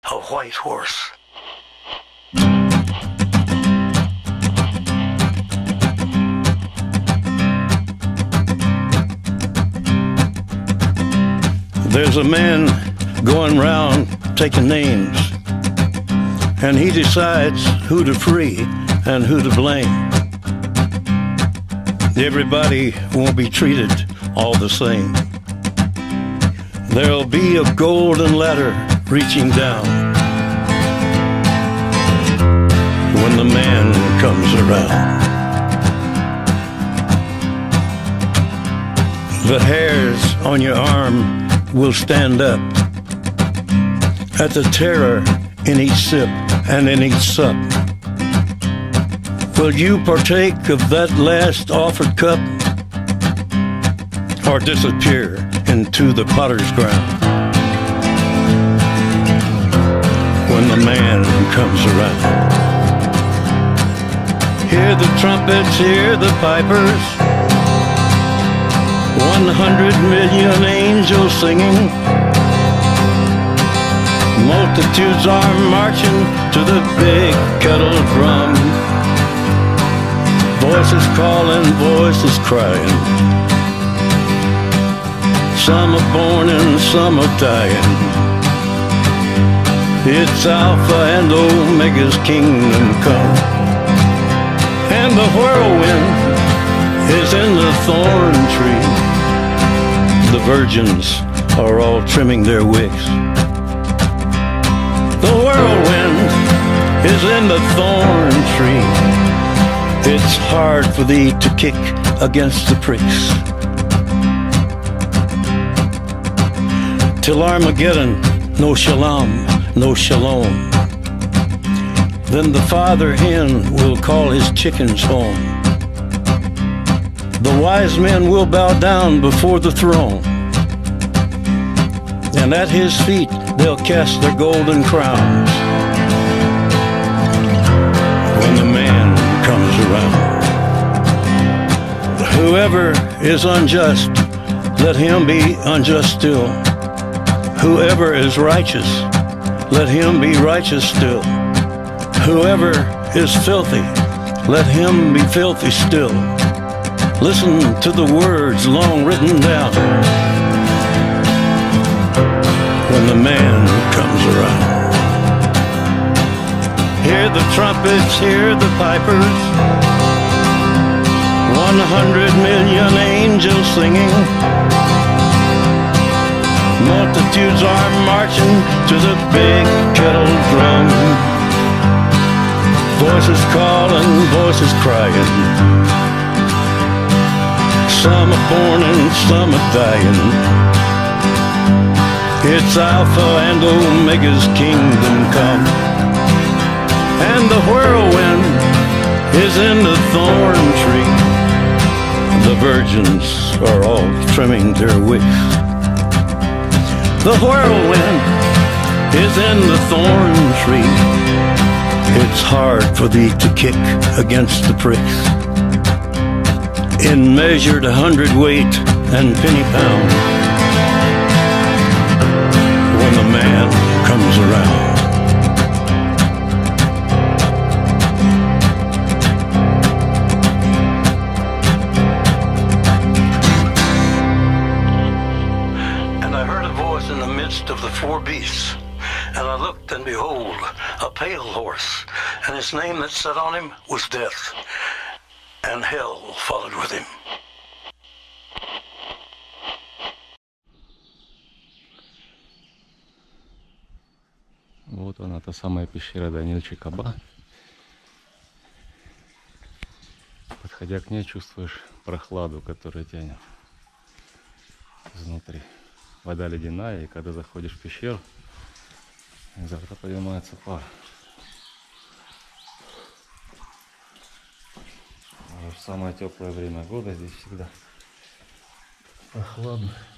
a white horse. There's a man going round taking names, and he decides who to free and who to blame. Everybody won't be treated all the same. There'll be a golden ladder reaching down when the man comes around. The hairs on your arm will stand up at the terror in each sip and in each sup. Will you partake of that last offered cup, or disappear into the potter's ground when the man comes around? Hear the trumpets, hear the pipers, 100 million angels singing. Multitudes are marching to the big kettle drum. Voices calling, voices crying. Some are born and some are dying. It's Alpha and Omega's kingdom come. And the whirlwind is in the thorn tree. The virgins are all trimming their wicks. The whirlwind is in the thorn tree. It's hard for thee to kick against the pricks. Till Armageddon, no shalom, no shalom. Then the father hen will call his chickens home. The wise men will bow down before the throne, and at his feet they'll cast their golden crowns when the man comes around. Whoever is unjust, let him be unjust still. Whoever is righteous, let him be righteous still. Whoever is filthy, let him be filthy still. Listen to the words long written down when the man comes around. Hear the trumpets, hear the pipers, 100 million angels singing. Multitudes are marching to the big kettle drum. Voices calling, voices crying. Some are born and some are dying. It's Alpha and Omega's kingdom come. And the whirlwind is in the thorn tree. The virgins are all trimming their wicks. The whirlwind is in the thorn tree. It's hard for thee to kick against the pricks. In measured 100-weight and penny pound when the man comes around. And I heard a voice in the midst of the four beasts, and I looked, and behold, a pale horse, and his name that sat on him was Death, and hell followed with him. Вот она, та самая пещера Даниил Чикаба. Подходя к ней, чувствуешь прохладу, которая тянет изнутри. Вода ледяная, и когда заходишь в пещеру, изо рта поднимается пар. В самое теплое время года здесь всегда прохладно.